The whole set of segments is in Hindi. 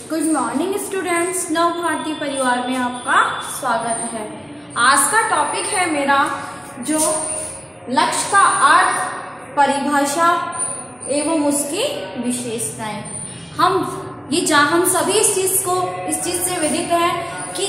गुड मॉर्निंग स्टूडेंट्स, नव भारतीय परिवार में आपका स्वागत है। आज का टॉपिक है मेरा जो लक्ष्य का अर्थ, परिभाषा एवं उसकी विशेषताएं। हम सभी इस चीज से विदित है कि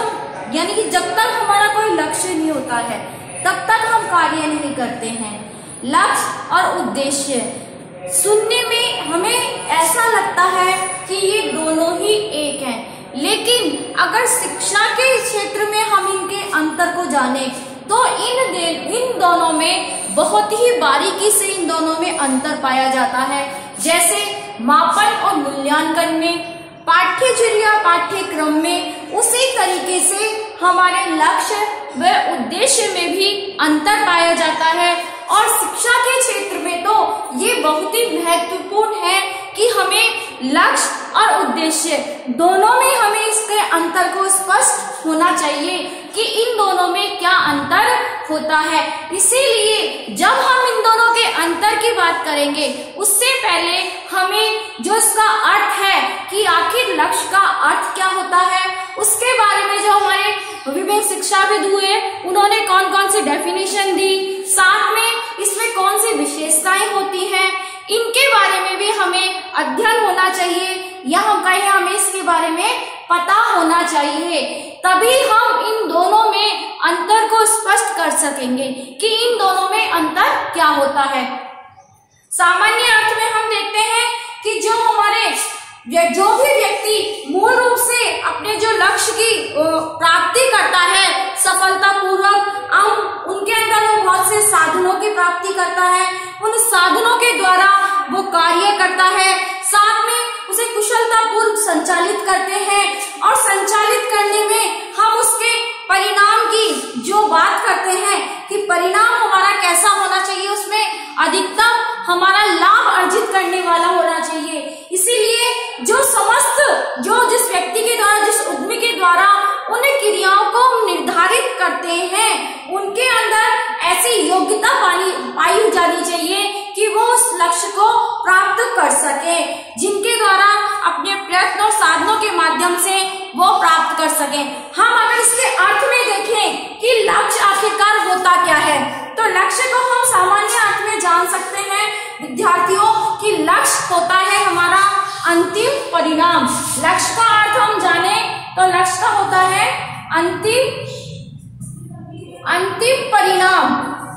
जब तक हमारा कोई लक्ष्य नहीं होता है तब तक हम कार्य नहीं करते हैं। लक्ष्य और उद्देश्य सुनने में हमें ऐसा लगता है कि ये दोनों ही एक हैं, लेकिन अगर शिक्षा के क्षेत्र में हम इनके अंतर को जाने तो इन दोनों में बहुत ही बारीकी से इन दोनों में अंतर पाया जाता है। जैसे मापन और मूल्यांकन में, पाठ्यचर्या पाठ्यक्रम में, उसी तरीके से हमारे लक्ष्य व उद्देश्य में भी अंतर पाया जाता है। और शिक्षा के क्षेत्र में तो ये बहुत ही महत्वपूर्ण है कि हमें लक्ष्य और उद्देश्य दोनों में हमें इसके अंतर को स्पष्ट होना चाहिए कि इन दोनों में क्या अंतर होता है। इसीलिए जब हम इन दोनों के अंतर की बात करेंगे उससे पहले हमें जो इसका अर्थ है कि आखिर लक्ष्य का अर्थ क्या होता है, उसके बारे में जो हमारे विभिन्न शिक्षाविद हुए उन्होंने कौन कौन सी डेफिनेशन दी, साथ में इसमें कौन सी विशेषताएं होती हैं, इनके बारे में भी हमें अध्ययन होना चाहिए या हम कहें हमें इसके बारे में पता होना चाहिए। तभी हम इन दोनों में अंतर को स्पष्ट कर सकेंगे कि इन दोनों में अंतर क्या होता है। सामान्य अर्थ में हम देखते हैं कि जो भी व्यक्ति मूल रूप से अपने जो लक्ष्य की प्राप्ति करता है सफलता पूर्वक, उनके अंदर वो बहुत से साधनों की प्राप्ति करता है, उन साधनों के द्वारा वो कार्य करता है, साथ में उसे कुशलता पूर्वक संचालित करते हैं और संचालित करने में हम उसके परिणाम की जो बात करते हैं कि परिणाम हमारा कैसा होना चाहिए, उसमें अधिकतम हमारा लाभ अर्जित करने वाला होना चाहिए। इसीलिए जिस व्यक्ति के द्वारा, जिस उद्यमी के द्वारा उन क्रियाओं को निर्धारित करते हैं उनके अंदर ऐसी योग्यता पाई जानी चाहिए कि वो उस लक्ष्य को प्राप्त कर सके, जिनके द्वारा अपने प्रयत्न और साधनों के माध्यम से वो प्राप्त कर सके। हम अगर इसके अर्थ में देखें कि लक्ष्य आखिरकार होता क्या है, तो लक्ष्य को हम सामान्य अर्थ में जान सकते हैं विद्यार्थियों कि लक्ष्य होता है हमारा अंतिम परिणाम। लक्ष्य का अर्थ हम जाने तो लक्ष्य का होता है अंतिम परिणाम।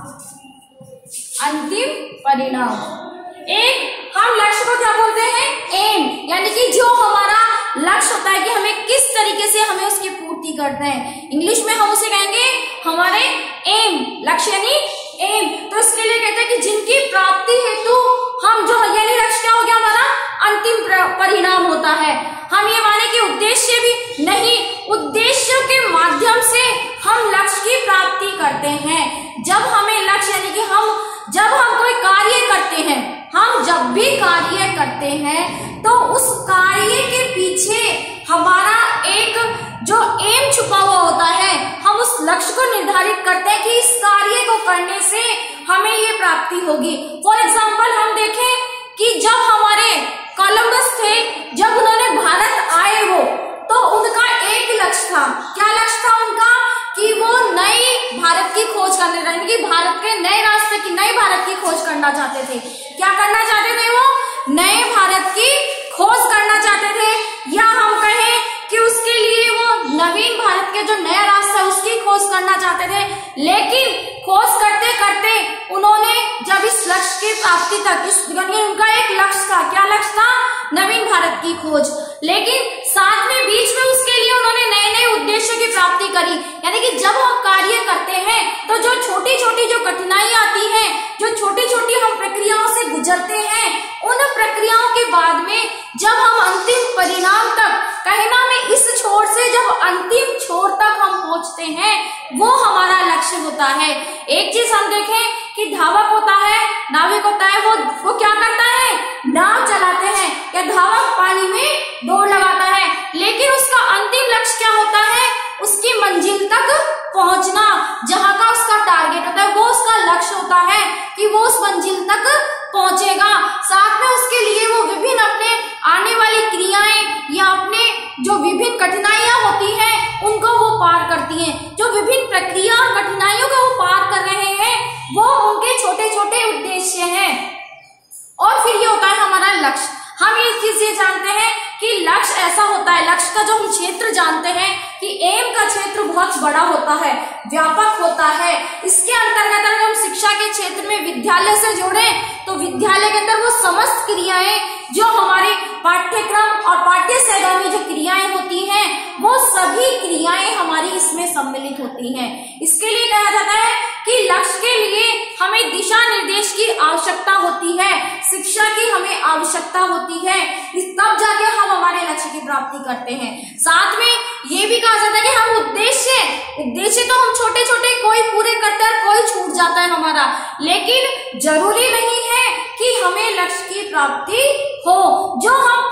एक हम लक्ष्य को क्या बोलते हैं, एम, यानी कि जो हमारा लक्ष्य होता है कि हमें किस तरीके से हमें उसकी पूर्ति करते हैं। इंग्लिश में हम उसे कहेंगे हमारे एम, लक्ष्य यानी एम। तो इसके लिए कहते हैं कि जिनकी प्राप्ति हेतु हम जो यानी लक्ष्य क्या हो गया हमारा अंतिम परिणाम होता है। हम ये माने कि उद्देश्य भी नहीं, उद्देश्य के माध्यम से हम लक्ष्य की प्राप्ति करते हैं। जब हमें लक्ष्य यानी कि जब हम कोई कार्य करते हैं, हम जब भी कार्य करते हैं तो उस कार्य के पीछे हमारा एक जो एम छुपा हुआ होता है, हम उस लक्ष्य को निर्धारित करते हैं कि इस कार्य को करने से हमें ये प्राप्ति होगी। फॉर एग्जाम्पल हम देखें कि जब हमारे कोलंबस थे, जब उन्होंने भारत आए तो उनका एक लक्ष्य था। क्या लक्ष्य था उनका कि वो नई भारत की खोज करने, यानी कि भारत के नए रास्ते की, नए भारत की खोज करना चाहते थे। क्या करना चाहते थे वो? नए भारत की खोज करना चाहते थे, या हम कहें कि उसके लिए वो नवीन भारत के जो नया रास्ता है उसकी खोज करना चाहते थे। लेकिन खोज करते करते उन्होंने जब इस लक्ष्य की प्राप्ति तक, उनका एक लक्ष्य था, क्या लक्ष्य था? नवीन भारत की खोज। लेकिन साथ में बीच में उसके लिए उन्होंने नए नए उद्देश्यों की प्राप्ति करी। यानी कि जब हम कार्य करते हैं तो जो छोटी छोटी जो कठिनाई आती है, जो छोटी छोटी हम प्रक्रियाओं से गुजरते हैं, उन प्रक्रियाओं के बाद में जब हम अंतिम परिणाम तक, कहना में इस छोर से जब अंतिम छोर तक हम पहुंचते हैं, वो हमारा लक्ष्य होता है। एक चीज हम देखें कि धावक होता है, नाविक होता है, वो क्या करता है? नाव चलाते हैं, या धावक पानी में दौड़ लगाता है, लेकिन उसका अंतिम लक्ष्य क्या होता है? उसकी मंजिल तक पहुंचना, जहां का उसका टारगेट होता है, वो उसका लक्ष्य होता है कि वो उस मंजिल तक पहुंचेगा। साथ में उसके लिए वो विभिन्न अपने आने वाली क्रियाएं या विभिन्न कठिनाइयां होती हैं उनको वो पार करती हैं। जो विभिन्न प्रक्रिया और कठिनाइयों को वो पार कर रहे हैं वो उनके छोटे छोटे उद्देश्य हैं। और फिर ये होता है हमारा लक्ष्य। हम ये चीज ये जानते हैं कि लक्ष्य ऐसा होता है, लक्ष्य का जो हम क्षेत्र जानते हैं कि एम का क्षेत्र बहुत बड़ा होता है, व्यापक होता है। इसके अंतर्गत अगर हम शिक्षा के क्षेत्र में विद्यालय से जोड़ें तो विद्यालय के अंदर वो समस्त क्रियाएं जो हमारे पाठ्यक्रम और पाठ्य से आगामी जो क्रियाएं होती हैं वो सभी क्रियाएं हमारी इसमें सम्मिलित होती हैं। इसके लिए कहा जाता है कि लक्ष्य के लिए हमें दिशा निर्देश की आवश्यकता होती है, शिक्षा की हमें आवश्यकता होती है, तब जाके हम हमारे लक्ष्य की प्राप्ति करते हैं। साथ में ये भी कहा जाता है कि हम उद्देश्य तो हम छोटे छोटे कोई पूरे करते हैं, कोई छूट जाता है हमारा, लेकिन जरूरी नहीं है कि हमें लक्ष्य की प्राप्ति हो। जो हम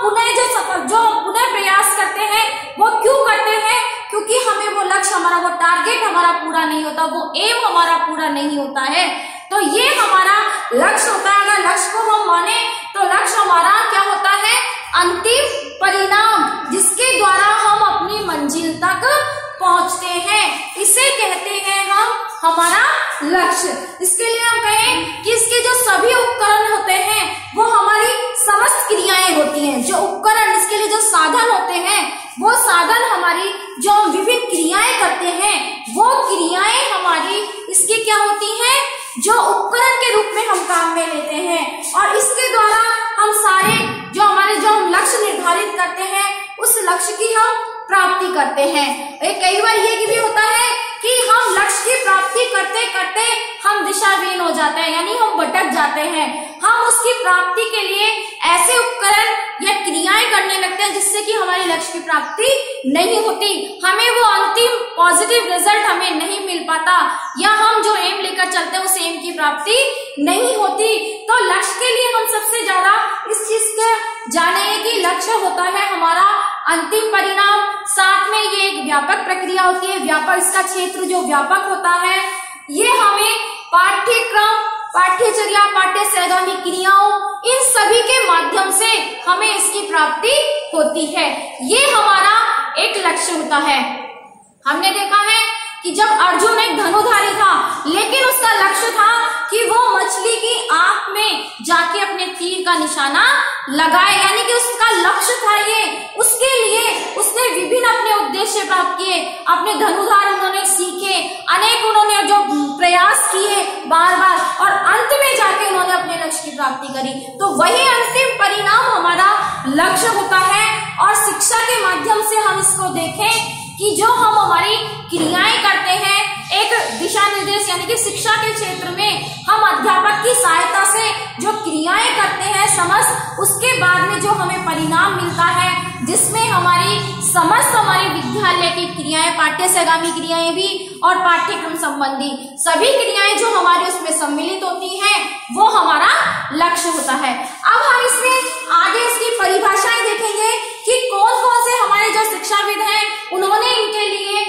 पुनः प्रयास करते हैं वो क्यों करते हैं? क्योंकि हमें वो लक्ष्य हमारा, वो टारगेट हमारा पूरा नहीं होता, वो एम हमारा पूरा नहीं होता है। तो ये हमारा लक्ष्य होता है। अगर लक्ष्य को हम माने तो लक्ष्य हमारा क्या होता है? अंतिम परिणाम, जिसके द्वारा हम अपनी मंजिल तक पहुंचते हैं, इसे कहते हैं हम हमारा लक्ष्य। इसके लिए हम कहें कि इसके जो सभी उपकरण होते हैं वो हमारी समस्त क्रियाएं होती हैं। जो उपकरण, इसके लिए जो साधन होते हैं वो साधन हमारी जो हम विभिन्न क्रियाएं करते हैं वो क्रियाएं हमारी इसकी क्या होती हैं? जो उपकरण के रूप में हम काम में लेते हैं और इसके द्वारा हम सारे जो हम लक्ष्य निर्धारित करते हैं उस लक्ष्य की हम प्राप्ति करते हैं। कई बार ये भी होता है कि हम लक्ष्य की प्राप्ति करते करते हम दिशाहीन हो जाते हैं, यानी हम भटक जाते हैं। हम उसकी प्राप्ति के लिए ऐसे उपकरण या क्रियाएं करने लगते हैं जिससे कि हमारे लक्ष्य की प्राप्ति नहीं होती, हमें वो अंतिम पॉजिटिव रिजल्ट हमें नहीं मिल पाता, या हम जो एम लेकर चलते हैं उस एम की प्राप्ति नहीं होती। तो लक्ष्य के लिए हम सबसे ज्यादा इस चीज के जाने कि लक्ष्य होता है हमारा अंतिम परिणाम। साथ में ये एक व्यापक प्रक्रिया होती है, व्यापक, इसका क्षेत्र जो व्यापक होता है ये हमें पाठ्यक्रम, पाठ्यचर्या, पाठ्य से आगामी क्रियाओं, इन सभी के माध्यम से हमें इसकी प्राप्ति होती है। ये हमारा एक लक्ष्य होता है। हमने देखा है कि जब अर्जुन एक धनुधारी था लेकिन उसका लक्ष्य था कि वो मछली की आंख में जाके अपने तीर का निशाना लगाए, यानी कि उसका लक्ष्य था ये। उसके लिए उसने विभिन्न अपने उद्देश्य प्राप्त किए, अपने धनुधार उन्होंने सीखे, अनेक उन्होंने जो प्रयास किए बार बार, और अंत में जाके उन्होंने अपने लक्ष्य की प्राप्ति करी। तो वही अंतिम परिणाम हमारा लक्ष्य होता है। और शिक्षा के माध्यम से हम इसको देखें कि जो हम हमारी क्रियाएं करते हैं, एक दिशा निर्देश यानी कि शिक्षा के क्षेत्र में हम अध्यापक की सहायता से जो क्रियाएं करते हैं समस्त, उसके बाद में जो हमें परिणाम मिलता है जिसमें हमारी समस्त हमारी विद्यालय की क्रियाएं, पाठ्य से आगामी क्रियाएं भी और पाठ्यक्रम संबंधी सभी क्रियाएं जो हमारी उसमें सम्मिलित होती हैं वो हमारा लक्ष्य होता है। अब हम इसमें आगे इसकी परिभाषाएं देखेंगे कि कौन कौन से हमारे जो शिक्षाविद हैं उन्होंने इनके लिए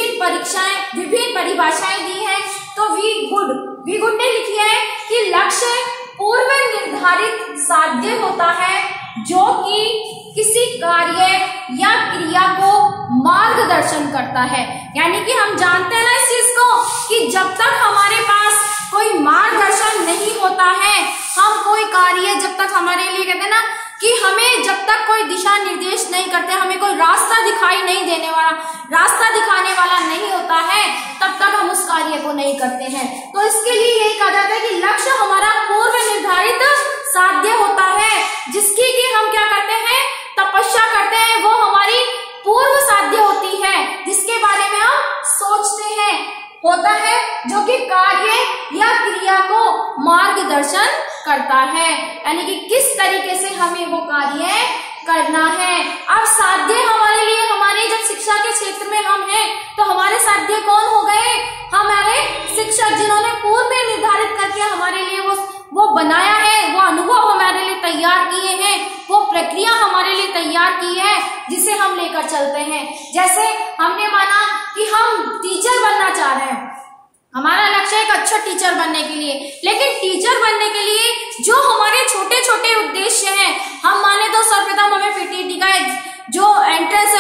विभिन्न परिभाषाएं दी हैं। तो वी गुड ने लिखी है कि लक्ष्य पूर्व निर्धारित साध्य होता है जो कि किसी कार्य या क्रिया को मार्गदर्शन करता है। यानी कि हम जानते हैं ना इस चीज को कि जब तक हमारे पास कोई मार्गदर्शन नहीं होता है, हम कोई कार्य जब तक हमारे लिए कहते हैं ना कि हमें जब तक कोई दिशा निर्देश नहीं करते, हमें कोई रास्ता दिखाई नहीं देने वाला, रास्ता दिखाने वाला नहीं होता है, तब तक हम उस कार्य को नहीं करते हैं। तो इसके लिए यही कहा जाता है कि लक्ष्य हमारा पूर्व निर्धारित साध्य होता है, जिसकी कि हम क्या करते हैं, तपस्या करते हैं, वो हमारी पूर्व साध्य होती है, जिसके बारे में हम सोचते हैं, होता है, जो कि कार्य या क्रिया को मार्गदर्शन करता है, यानी कि किस तरीके से हमें वो कार्य करना है। अब साध्य हमारे लिए, हमारे जब शिक्षा के क्षेत्र में हम हैं तो हमारे साध्य कौन हो गए, हमारे शिक्षक, जिन्होंने पूर्व में निर्धारित करके हमारे लिए वो बनाया है, वो अनुभव हमारे लिए तैयार किए हैं, वो प्रक्रिया हमारे लिए तैयार की है, जिसे हम लेकर चलते हैं। जैसे हमने माना कि हम टीचर बनना चाह रहे हैं, हमारा लक्ष्य है एक अच्छा टीचर बनने के लिए, लेकिन टीचर बनने के लिए जो हमारे छोटे छोटे उद्देश्य हैं, हम माने तो सर्वप्रथम हमें पीटीटी का जो एंट्रेंस है उसे क्लियर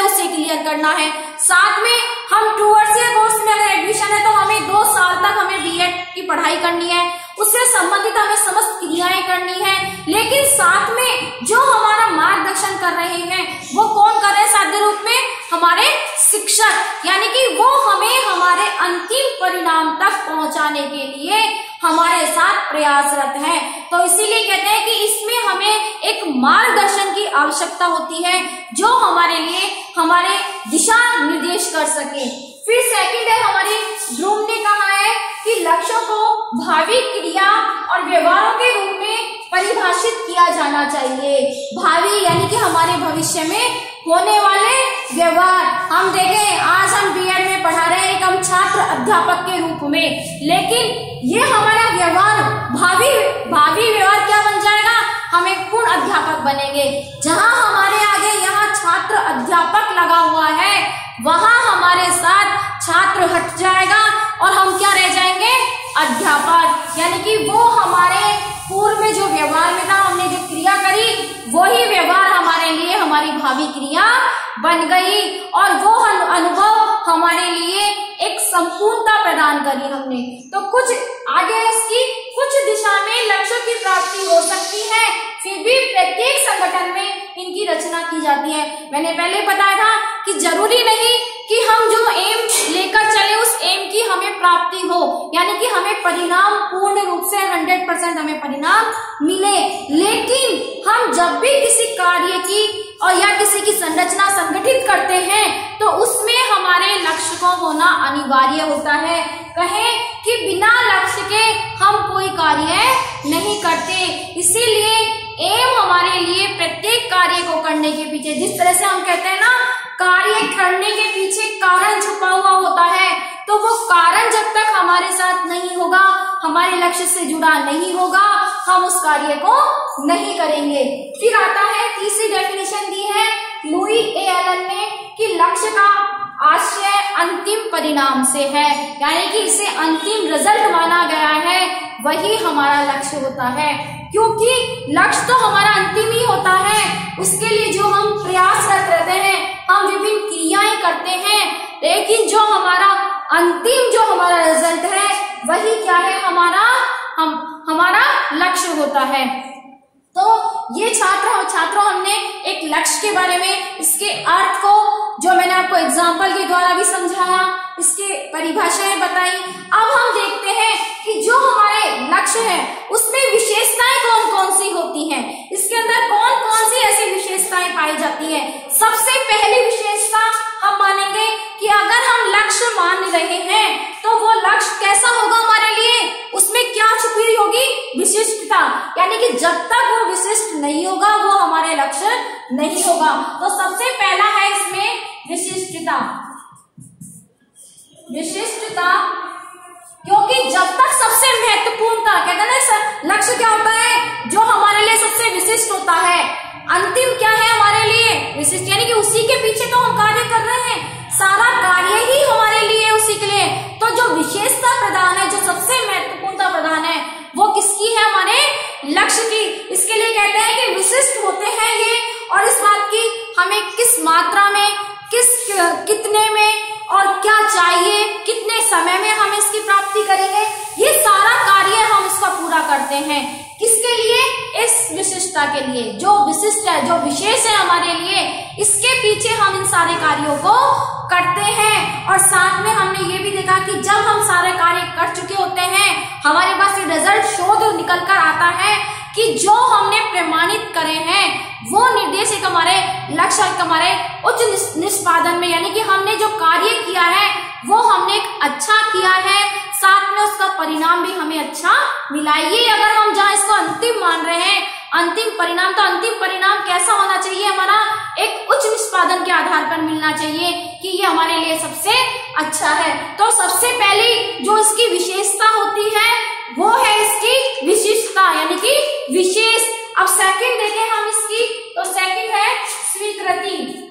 क्लियर करना है। साथ में हम 2 वर्षीय कोर्स में अगर एडमिशन है तो हमें 2 साल तक हमें बीएड की पढ़ाई करनी है, उससे संबंधित हमें समस्त क्रियाएं करनी है। लेकिन साथ में जो हमारा मार्गदर्शन कर रहे हैं वो कौन कर रहे हैं साध्य रूप में? हमारे शिक्षक, यानी कि वो हमें हमारे अंतिम परिणाम तक पहुंचाने के लिए हमारे साथ प्रयासरत हैं। तो इसीलिए कहते हैं कि इसमें हमें एक मार्गदर्शन की आवश्यकता होती है जो हमारे लिए हमारे दिशा निर्देश कर सके। फिर सेकंड है, हमारी ब्लूम ने कहा है कि लक्ष्यों को भावी क्रिया और व्यवहारों के रूप में परिभाषित किया जाना चाहिए। भावी यानी कि हमारे भविष्य में होने वाले व्यवहार। हम देखें, आज हम बीएड में पढ़ा रहे हैं एक हम छात्र अध्यापक के रूप में, लेकिन ये हमारा व्यवहार भावी व्यवहार क्या बन जाएगा? हम एक पूर्ण अध्यापक बनेंगे। जहां हमारे आगे यहाँ छात्र अध्यापक लगा हुआ है वहां हमारे साथ छात्र हट जाएगा और हम क्या रह जाएंगे? अध्यापक। यानी कि वो हमारे पूर्व में जो व्यवहार में था, हमने जो क्रिया करी वही व्यवहार हमारे लिए हमारी भावी क्रिया बन गई और वो अनुभव हमारे लिए एक संपूर्णता प्रदान करी हमने। तो कुछ आगे इसकी कुछ दिशा में लक्ष्यों की प्राप्ति हो सकती है, फिर भी प्रत्येक संगठन में इनकी रचना की जाती है। मैंने पहले बताया था कि जरूरी नहीं कि हम जो एम लेकर चले उस एम की हमें प्राप्ति हो, यानी कि हमें परिणाम पूर्ण रूप से 100% हमें परिणाम मिले। लेकिन हम जब भी किसी कार्य की और या किसी की संरचना संगठित करते हैं तो उसमें हमारे लक्ष्य को होना अनिवार्य होता है। कहें कि बिना लक्ष्य के हम कोई कार्य नहीं करते। इसीलिए एम हमारे लिए प्रत्येक कार्य को करने के पीछे, जिस तरह से हम कहते हैं ना, कार्य करने के पीछे कारण छुपा हुआ होता है, तो वो कारण जब तक हमारे साथ नहीं होगा, हमारे लक्ष्य से जुड़ा नहीं होगा, हम उस कार्य को नहीं करेंगे। फिर आता है तीसरी डेफिनेशन दी है लुई ए एलन ने कि लक्ष्य का आशय अंतिम परिणाम से है, यानी कि इसे अंतिम रिजल्ट माना गया है, वही हमारा लक्ष्य होता है। क्योंकि लक्ष्य तो हमारा अंतिम ही होता है, उसके लिए जो हम प्रयासरत रहते हैं, हम विभिन्न क्रियाएं करते हैं, लेकिन जो हमारा अंतिम जो हमारा रिजल्ट है वही क्या है? हमारा लक्ष्य होता है। तो ये छात्रों हमने एक लक्ष्य के बारे में, इसके अर्थ को जो मैंने आपको एग्जाम्पल के द्वारा भी समझाया, इसके परिभाषाएं बताई। अब हम देखते हैं कि जो हमारे लक्ष्य है उसमें विशेषताएं कौन कौन सी होती हैं, इसके अंदर कौन कौन सी ऐसी विशेषताएं पाई जाती है। सबसे पहली विशेषता हम मानेंगे कि अगर हम लक्ष्य मान रहे हैं तो वो लक्ष्य कैसा होगा हमारे लिए? उसमें क्या छुपी होगी? विशिष्टता। यानी कि जब तक वो विशिष्ट नहीं होगा वो हमारे लक्ष्य नहीं होगा। तो सबसे पहला है इसमें विशिष्टता। क्योंकि जब तक सबसे महत्वपूर्णता, कहते हैं ना सर, लक्ष्य क्या होता है? जो हमारे लिए सबसे विशिष्ट होता है। अंतिम क्या है हमारे लिए? विशिष्ट, यानी कि उसी के पीछे तो हम कार्य कर रहे हैं, सारा कार्य ही हमारे लिए उसी के लिए। तो जो विशेषता प्रदान है, जो सबसे महत्वपूर्णता प्रदान है, वो किसकी है? हमारे लक्ष्य की। इसके लिए कहते हैं कि विशिष्ट होते हैं ये, और इस बात की हमें किस मात्रा में, कितने में और क्या चाहिए, कितने समय में हम इसकी प्राप्ति करेंगे, ये सारा कार्य हम इसका पूरा करते हैं। किसके लिए? इस विशिष्टता के लिए, जो विशिष्ट है, जो विशेष है हमारे लिए, इसके पीछे हम इन सारे कार्यों को करते हैं। और साथ में हमने ये भी देखा कि जब हम सारे कार्य कर चुके होते हैं, हमारे पास ये रिजल्ट शोध निकल कर आता है कि जो हमने प्रमाणित करे हैं वो निर्देश एक हमारे लक्ष्य, एक हमारे उच्च निष्पादन में, यानी कि हमने जो कार्य किया है वो हमने एक अच्छा किया है, साथ में उसका परिणाम भी हमें अच्छा मिला। ये अगर हम जहाँ इसको अंतिम मान रहे हैं, अंतिम परिणाम, तो अंतिम परिणाम कैसा होना चाहिए? हमारा एक उच्च निष्पादन के आधार पर मिलना चाहिए कि ये हमारे लिए सबसे अच्छा है। तो सबसे पहली जो इसकी विशेषता होती है वो है इसकी विशिष्टता, यानी कि विशेष। अब सेकंड देखें हम इसकी, तो सेकंड है स्वीकृति।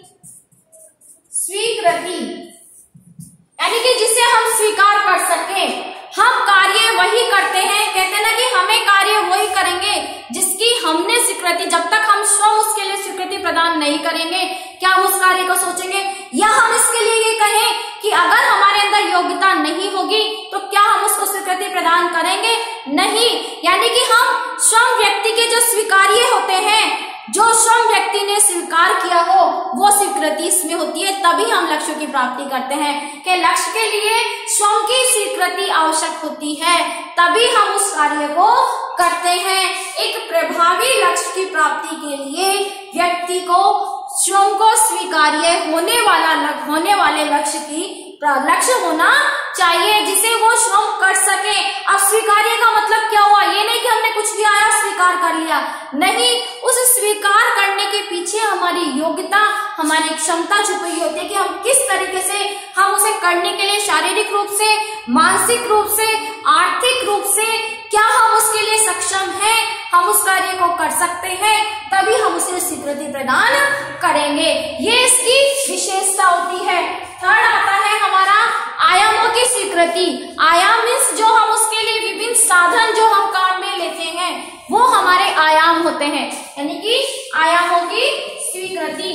यानी कि जिसे हम स्वीकार कर सके। हम कार्य वही करते हैं, कहते हैं ना कि हमें कार्य वही करेंगे जिसकी हमने स्वीकृति, जब तक हम स्वयं उसके लिए स्वीकृति प्रदान नहीं करेंगे, क्या हम उस कार्य को सोचेंगे, या हम इसके लिए ये कहें कि अगर हमारे अंदर योग्यता नहीं होगी तो क्या हम उसको स्वीकृति प्रदान करेंगे, नहीं। यानी कि हम स्वयं व्यक्ति के जो स्वीकार्य होते हैं, जो स्वयं व्यक्ति ने स्वीकार किया हो वो स्वीकृति इसमें होती है, तभी हम लक्ष्यों की प्राप्ति करते हैं। कि लक्ष्य के लिए स्वयं की स्वीकृति आवश्यक होती है, तभी हम उस कार्य को करते हैं। एक प्रभावी लक्ष्य की प्राप्ति के लिए व्यक्ति को स्वयं को स्वीकार्य होने वाले लक्ष्य होना चाहिए, जिसे वो स्वयं कर सके। अब स्वीकार्य का मतलब क्या हुआ, ये नहीं कि हमने कुछ भी आया स्वीकार कर लिया, नहीं। उस स्वीकार करने के पीछे हमारी योग्यता, हमारी क्षमता छुपी होती है कि हम किस तरीके से हम उसे करने के लिए शारीरिक रूप से, मानसिक रूप से, आर्थिक रूप से क्या हम उसके लिए सक्षम हैं, हम उस कार्य को कर सकते हैं, तभी हम उसे स्वीकृति प्रदान करेंगे। ये इसकी विशेषता होती है। थर्ड आता है हमारा आयामों की स्वीकृति। आयाम मीन्स जो हम उसके लिए विभिन्न साधन जो हम काम में लेते हैं वो हमारे आयाम होते हैं, यानी कि आयामों की स्वीकृति।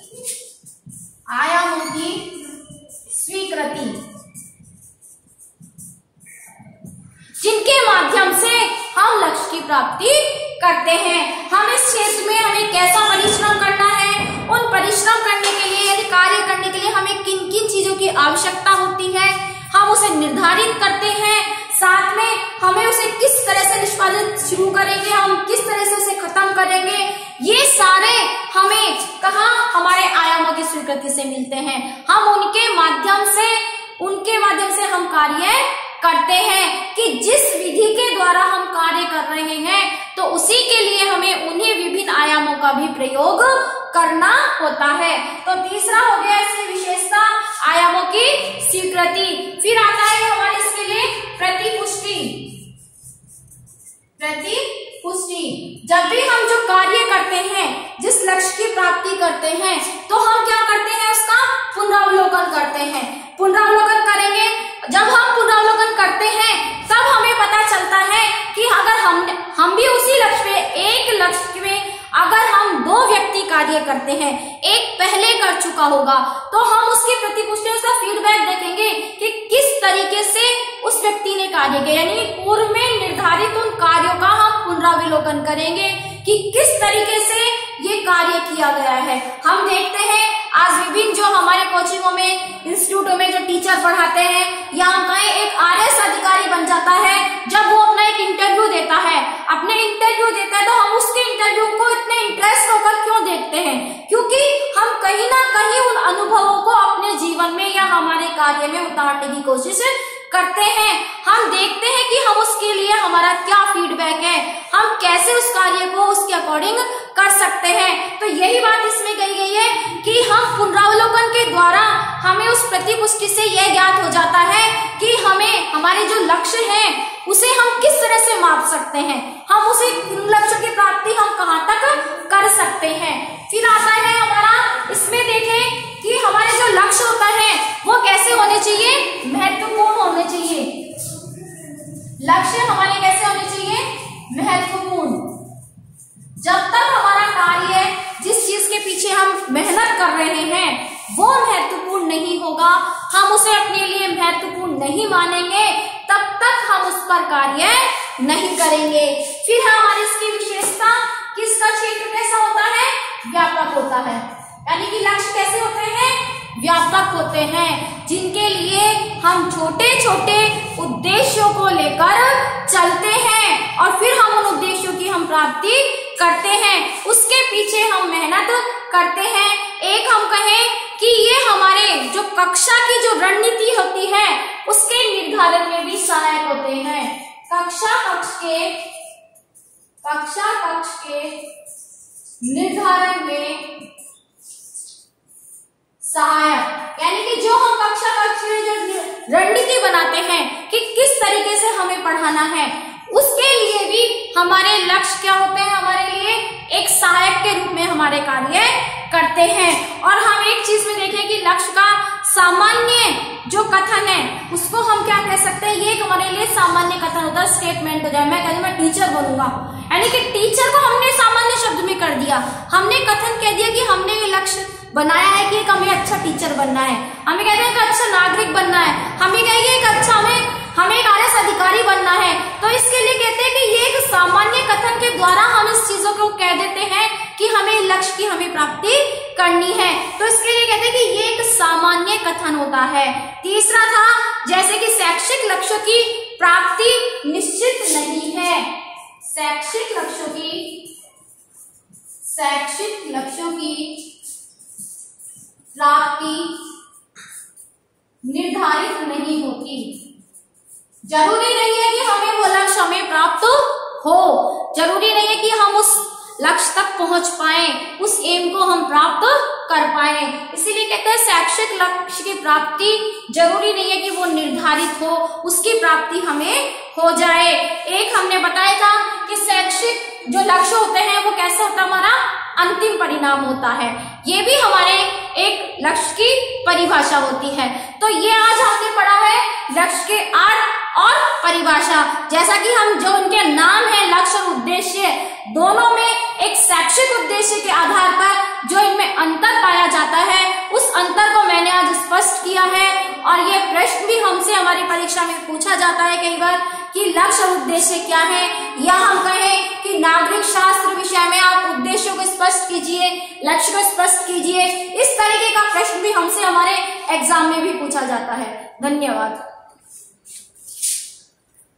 आयामों की स्वीकृति जिनके माध्यम से हम लक्ष्य की प्राप्ति करते हैं। हम इस क्षेत्र में हमें कैसा परिश्रम करना है, उन परिश्रम करने के लिए यदि कार्य करने के लिए हमें किन किन चीजों की आवश्यकता होती है, हम उसे निर्धारित करते हैं। साथ में हमें उसे किस तरह से निष्पादित शुरू करेंगे, हम किस तरह से उसे खत्म करेंगे, ये सारे हमें कहाँ हमारे आयामों की स्वीकृति से मिलते हैं। हम उनके माध्यम से हम कार्य करते हैं कि जिस विधि के द्वारा हम कार्य कर रहे हैं तो उसी के लिए हमें उन्हीं विभिन्न आयामों का भी प्रयोग करना होता है। तो तीसरा हो गया इसकी विशेषता आयामों की स्वीकृति। फिर आता है हमारे इसके लिए प्रतिपुष्टि। जब भी हम जो कार्य करते हैं, जिस लक्ष्य की प्राप्ति करते हैं, तो हम क्या करते हैं, उसका पुनरावलोकन करते हैं। पुनरावलोकन करेंगे, जब हम पुनरावलोकन करते हैं तब हमें पता चलता है कि अगर हम भी उसी लक्ष्य पे, एक लक्ष्य में अगर हम दो व्यक्ति कार्य करते हैं, एक पहले कर चुका होगा तो हम उसकी प्रतिपुष्टि, उसका फीडबैक देखेंगे कि किस तरीके से उस व्यक्ति ने कार्य किया, यानी पूर्व में निर्धारित उन कार्यों का हम पुनरावलोकन करेंगे कि किस तरीके से ये कार्य किया गया है। हम देखते हैं आज विभिन्न जो हमारे कोचिंगों में, इंस्टीट्यूटों में जो टीचर पढ़ाते हैं, या हम कहें एक आरएस अधिकारी बन जाता है, जब वो अपना एक इंटरव्यू देता है, तो हम उसके इंटरव्यू को इतने इंटरेस्ट होकर क्यों देखते हैं, क्योंकि हम कहीं ना कहीं उन अनुभवों को अपने जीवन में या हमारे कार्य में उतारने की कोशिश करते हैं। हम देखते हैं कि हम उसके लिए हमारा क्या फीडबैक है, हम कैसे उस कार्य को उसके अकॉर्डिंग कर सकते हैं। तो यही बात इसमें कही गई है कि हम पुनरावलोकन के द्वारा हमें उस प्रतिपुष्टि से यह ज्ञात हो जाता है कि हमें हमारे जो लक्ष्य हैं उसे हम किस तरह से माप सकते हैं, हम उसे लक्ष्य की प्राप्ति हम कहाँ तक कर सकते हैं। फिर आता है हमारा, इसमें देखें कि हमारे जो लक्ष्य होता है वो कैसे होने चाहिए, महत्वपूर्ण होने चाहिए। लक्ष्य हमारे कैसे होने चाहिए, महत्वपूर्ण। जब तक हमारा कार्य, जिस चीज के पीछे हम मेहनत कर रहे हैं वो महत्वपूर्ण नहीं होगा, हम उसे अपने लिए महत्वपूर्ण नहीं मानेंगे, तब तक हम उस पर कार्य नहीं करेंगे। फिर हमारी इसकी विशेषता कि इसका क्षेत्र कैसा होता है, व्यापक होता है, यानी कि लक्ष्य कैसे होते हैं, व्यापक होते हैं, जिनके लिए हम छोटे छोटे उद्देश्यों को लेकर चलते हैं और फिर हम उन उद्देश्यों की हम प्राप्ति करते हैं, उसके पीछे हम मेहनत करते हैं। एक हम कहें कि ये हमारे जो कक्षा की जो रणनीति होती है उसके निर्धारण में भी सहायक होते हैं। कक्षा कक्ष के निर्धारण में सहायक, यानी कि जो हम कक्षा कक्ष में जो रणनीति बनाते हैं कि किस तरीके से हमें पढ़ाना है, उसके लिए भी हमारे लक्ष्य क्या होते हैं, हमारे लिए एक सहायक के रूप में हमारे कार्य करते हैं। और हम एक चीज में देखें कि लक्ष्य का सामान्य जो कथन है उसको हम क्या कह सकते हैं, ये एक हमारे लिए सामान्य कथन होता है, स्टेटमेंट हो जाए। मैं कहूँ मैं टीचर बनूंगा, यानी कि टीचर को हमने सामान्य शब्द में कर दिया, हमने कथन कह दिया कि हमने ये लक्ष्य बनाया है कि एक हमें अच्छा टीचर बनना है, हमें कहते हैं एक अच्छा नागरिक बनना है, हमें कहेंगे एक अच्छा हमें एक आरएस अधिकारी बनना है। तो इसके लिए कहते हैं कि ये एक सामान्य कथन के द्वारा हम इस चीजों को कह देते हैं कि हमें लक्ष्य की हमें प्राप्ति करनी है। तो इसके लिए कहते हैं कि ये एक सामान्य कथन होता है। तीसरा था जैसे कि शैक्षिक लक्ष्यों की प्राप्ति निश्चित नहीं है, शैक्षिक लक्ष्यों की प्राप्ति निर्धारित नहीं होती। जरूरी नहीं है कि हमें वो लक्ष्य हमें प्राप्त हो, जरूरी नहीं है कि हम उस लक्ष्य तक पहुंच पाए, उस एम को हम प्राप्त कर पाए। इसीलिए कहते हैं शैक्षिक लक्ष्य की प्राप्ति जरूरी नहीं है कि वो निर्धारित हो, उसकी प्राप्ति हमें हो जाए। एक हमने बताया था कि शैक्षिक जो लक्ष्य होते हैं वो कैसे होता है, हमारा अंतिम परिणाम होता है, ये भी हमारे एक लक्ष्य की परिभाषा होती है। तो ये आज हमने पढ़ा है लक्ष्य के अर्थ और परिभाषा। जैसा कि हम जो उनके नाम है लक्ष्य और उद्देश्य, दोनों में एक शैक्षिक उद्देश्य के आधार पर जो इनमें अंतर पाया जाता है, उस अंतर को मैंने आज स्पष्ट किया है। और ये प्रश्न भी हमसे हमारी परीक्षा में पूछा जाता है कई बार कि लक्ष्य और उद्देश्य क्या है, या हम कहें कि नागरिक शास्त्र विषय में आप उद्देश्यों को स्पष्ट कीजिए, लक्ष्य को स्पष्ट कीजिए। इस तरीके का प्रश्न भी हमसे हमारे एग्जाम में भी पूछा जाता है। धन्यवाद।